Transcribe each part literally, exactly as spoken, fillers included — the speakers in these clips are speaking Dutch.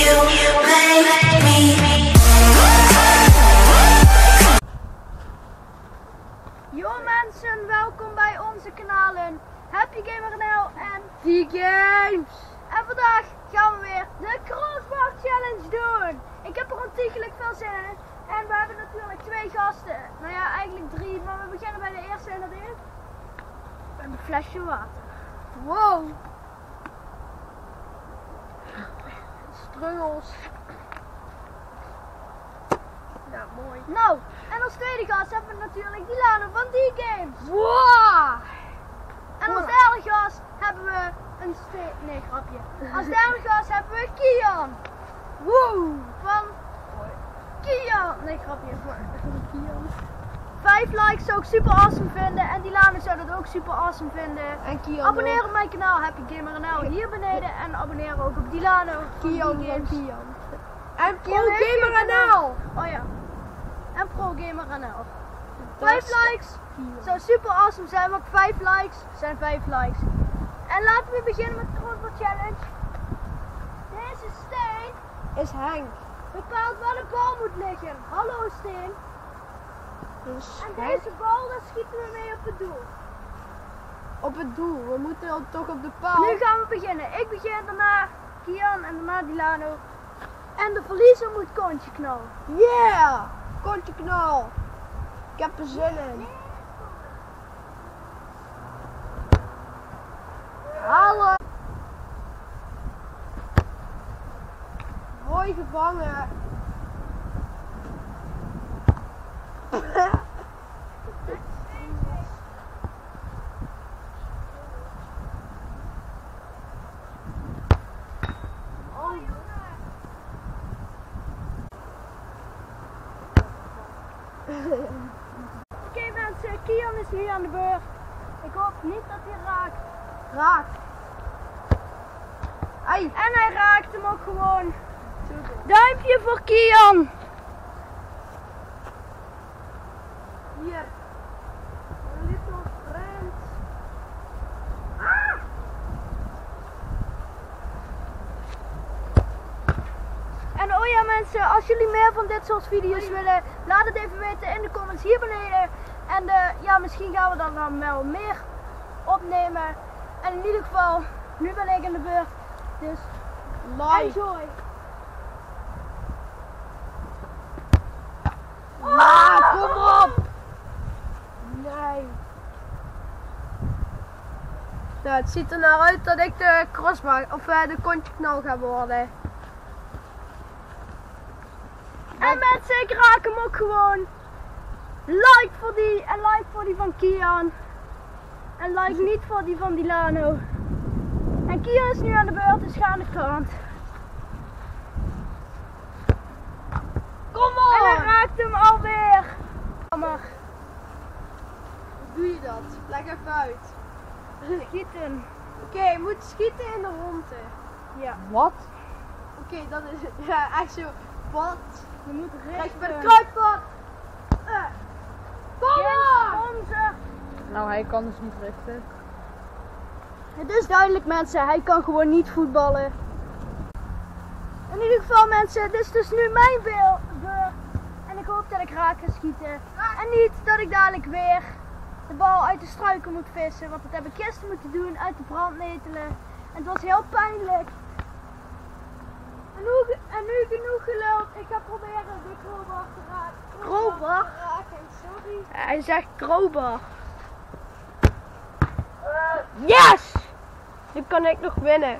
you make me. Yo mensen, welkom bij onze kanalen Happy Gamer N L en V-Games. En vandaag gaan we weer de Crossbar Challenge doen. Ik heb er ontiegelijk veel zin in. En we hebben natuurlijk twee gasten. Nou ja, eigenlijk drie, maar we beginnen bij de eerste en dat is een flesje water. Wow. Struggles. Ja, mooi. Nou, en als tweede gast hebben we natuurlijk Dilano van V-Games. Wow. En als derde gast hebben we een ste- nee, grapje. Als derde gast hebben we Kian. Wow. Van Kian. Nee, grapje. Van Kian. Vijf likes zou ik super awesome vinden. En Dilano zou dat ook super awesome vinden. En Kian abonneer ook op mijn kanaal Happy Gamer N L hier beneden. En abonneer ook op Dilano. Kian van Kian. En Pro Gamer N L. Oh ja. En Pro Gamer N L. Vijf likes zou super awesome zijn, maar ook vijf likes zijn vijf likes. En laten we beginnen met de Crossbar Challenge. Deze steen is Henk. bepaalt waar de bal moet liggen. Hallo steen. Dus En Henk deze bal, daar schieten we mee op het doel. op het doel. We moeten dan toch op de paal. Nu gaan we beginnen. Ik begin, daarna Kian en daarna Dilano. En de verliezer moet kontje knallen. Yeah! Kontje knal. Ik heb er zin in. Halen. Mooi gevangen. Oké okay, mensen, Kian is nu aan de beurt. Ik hoop niet dat hij raakt. Raak. Ai. En hij raakt hem ook gewoon. Duimpje voor Kian. Hier. Little friend. Ah! En oh ja mensen, als jullie meer van dit soort video's willen, laat het even weten in de comments hier beneden. En uh, ja, misschien gaan we dan, dan wel meer opnemen. En in ieder geval, nu ben ik in de beurt. Dus Like. enjoy. Ah, kom op. Nee. Nou, het ziet er naar uit dat ik de crossbar of uh, de kontje knal ga worden. En mensen, ik raak hem ook gewoon. Like voor die en like voor die van Kian. En like niet voor die van Dilano. En Kian is nu aan de beurt, dus ga aan de kant. Kom op! En hij raakt hem alweer. Jammer. Hoe doe je dat? Leg even uit. Schieten. Oké, okay, je moet schieten in de ronde. Ja. Wat? Oké, okay, dan is het ja, echt zo. Wat? Je moet Kijk bij de richten. kruidvat. Uh. Kom op! Onze. Nou, hij kan dus niet richten. Het is duidelijk mensen, hij kan gewoon niet voetballen. In ieder geval mensen, dit is dus nu mijn beurt. En ik hoop dat ik raak ga schieten. En niet dat ik dadelijk weer de bal uit de struiken moet vissen. Want dat heb ik gisteren moeten doen, uit de brand netelen. En het was heel pijnlijk. En nu, en nu genoeg geluld. Ik ga proberen de crowbar te raken. Crowbar? te raken, sorry. Hij zegt crowbar. Yes! Nu kan ik nog winnen.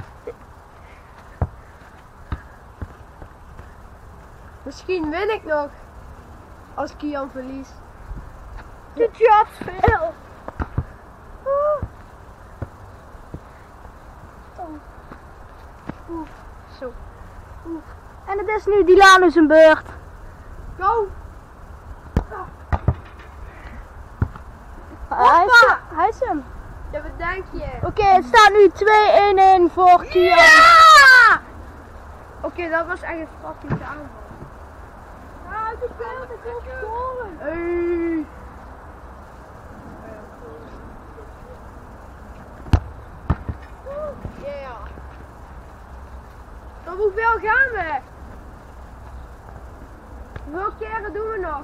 Misschien win ik nog. Als Kian verliest. De job veel. Oeh. Oeh. Zo. Oeh. En het is nu Dilano zijn beurt. Go! Hij is, hij is hem. Ja, wat denk je? Oké, okay, het staat nu twee een in voor Kian. Ja! Oké, okay, dat was echt een fantastische aanval. Ja, uit de beeld, ik wil scoren. Hey. Yeah. Tot hoeveel gaan we? Hoeveel keren doen we nog?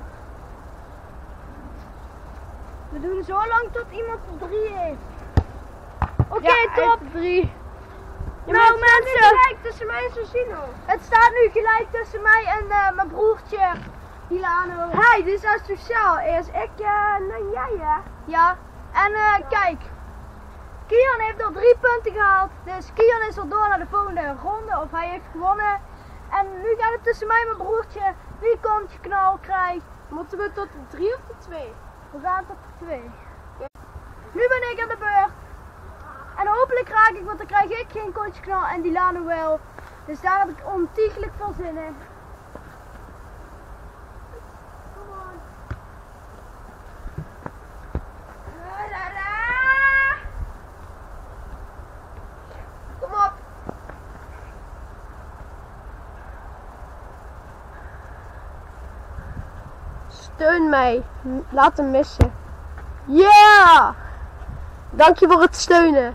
We doen zo lang tot iemand er drie heeft. Oké, Ja, top. echt drie. Ja, Nou, maar het staat nu mensen. gelijk tussen mij en Susino. Het staat nu gelijk tussen mij en eh, mijn broertje, Dilano. Hey, dit is asociaal. Eerst ik uh, en dan jij, hè? Ja, en eh, kijk. Kian heeft al drie punten gehaald. Dus Kian is al door naar de volgende ronde. Of hij heeft gewonnen. En nu gaat het tussen mij en mijn broertje. Wie kontje knal krijgt. Moeten we tot de drie of de twee? We gaan tot de twee. Nu ben ik aan de beurt. En hopelijk raak ik, want dan krijg ik geen kontje knal en Dilano wel. Dus daar heb ik ontiegelijk veel zin in. Come on. La, la, la. Kom op. Steun mij. M- Laat hem missen. Yeah! Dank je voor het steunen.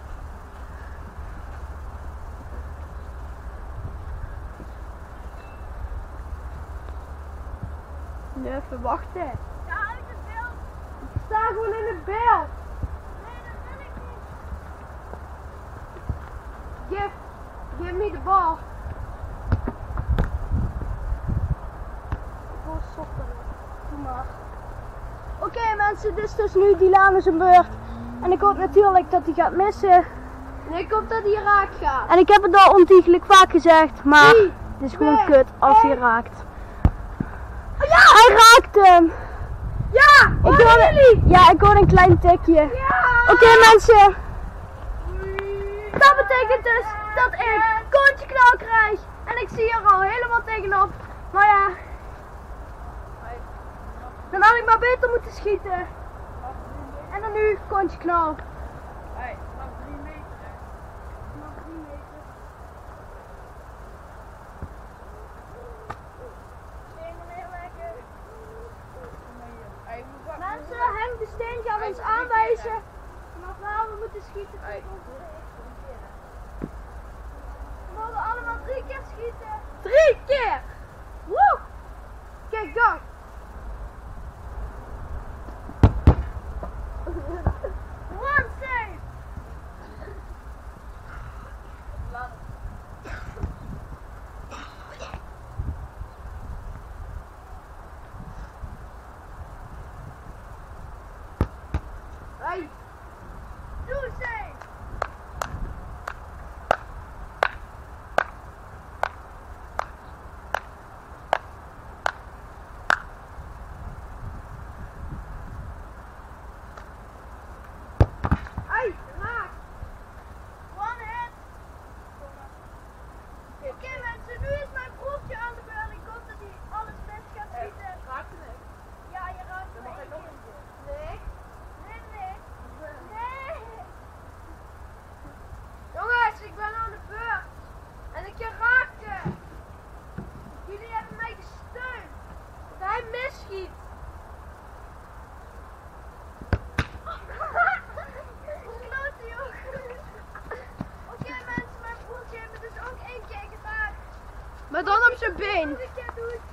Nu even wachten. Ja, uit het beeld. Ik sta gewoon in het beeld. Nee, dat wil ik niet. Give, give me the ball. Voor sokken. Doe maar. Oké mensen, dit is dus nu Dilano zijn beurt. En ik hoop natuurlijk dat hij gaat missen. En ik hoop dat hij raak gaat. En ik heb het al ontiegelijk vaak gezegd, maar Drie, het is gewoon twee, kut als hij één. raakt. Hij raakt hem! Ja! Ik Horen hoor, jullie? ja, ik hoor een klein tikje. Ja! Oké mensen, dat betekent dus dat ik kontje knal krijg. En ik zie er al helemaal tegenop. Maar ja, dan had ik maar beter moeten schieten. En dan nu kontje knal. Hey, nog drie meter. hè. Nog drie meter. Steen er heel lekker. Hey, moet wachten. Mensen, Henk de Steen gaat ons aanwijzen vanaf waar we moeten schieten. Hey. We mogen allemaal drie keer schieten. Drie keer! Woe! Kijk, go! One save! Hey! Two save! Hey! Raak! One hit! Oké mensen, nu is mijn broertje aan de beurt. Ik hoop dat hij alles mis gaat schieten. Raakte het? Ja, je raakt Dan me mag één ik nog keer. een keer. Nee! Nee, nee. Nee. Jongens, ik ben aan de beurt! En ik raakte! Jullie hebben mij gesteund! Dat hij misschiet! Klote joh. Oké mensen, mijn broertje heeft me dus ook één keer geraakt. Maar dan op zijn been! Nog een keer doen.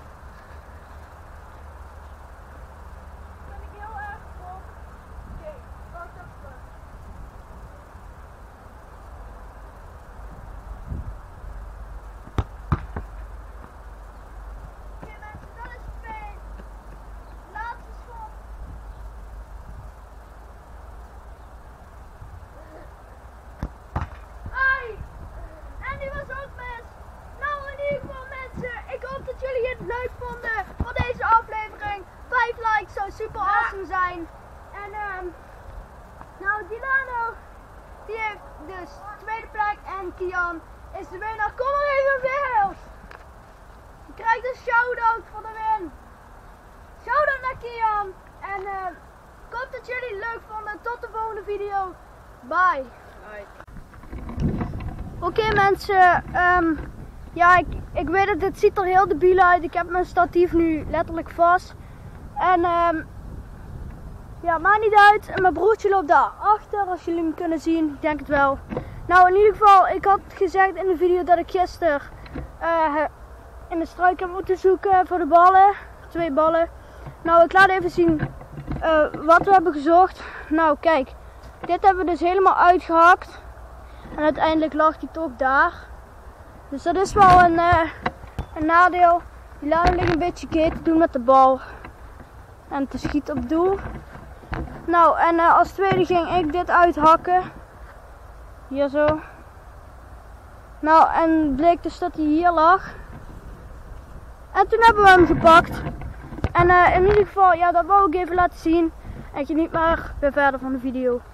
Ben ik heel erg vol. Oké, wacht even. Oké mensen, dat is twee. Laatste schot. Ai! En die was ook mis. Nou, in ieder geval mensen, ik hoop dat jullie het leuk vonden voor deze aflevering. Vijf likes zou super awesome zijn. En ehm, nou Dilano, die heeft dus tweede plek en Kian is de winnaar. Kom maar even in beeld. Je krijgt een shout-out voor de win. Shout-out naar Kian. En ehm, ik hoop dat jullie het leuk vonden. Tot de volgende video. Bye. Hey. Oké mensen, ehm, ja ik, ik weet het, dit ziet er heel debiel uit. Ik heb mijn statief nu letterlijk vast. En ehm, ja, maakt niet uit. En mijn broertje loopt daar achter, als jullie hem kunnen zien. Ik denk het wel. Nou, in ieder geval, ik had gezegd in de video dat ik gisteren uh, in de struik heb moeten zoeken voor de ballen. Twee ballen. Nou, ik laat even zien uh, wat we hebben gezocht. Nou, kijk. Dit hebben we dus helemaal uitgehakt. En uiteindelijk lag hij toch daar. Dus dat is wel een, uh, een nadeel. Die lading ligt een beetje keer te doen met de bal. En te schieten op doel. Nou, en uh, als tweede ging ik dit uithakken. Hier zo. Nou, en bleek dus dat hij hier lag. En toen hebben we hem gepakt. En uh, in ieder geval, ja, dat wou ik even laten zien. En geniet maar weer verder van de video.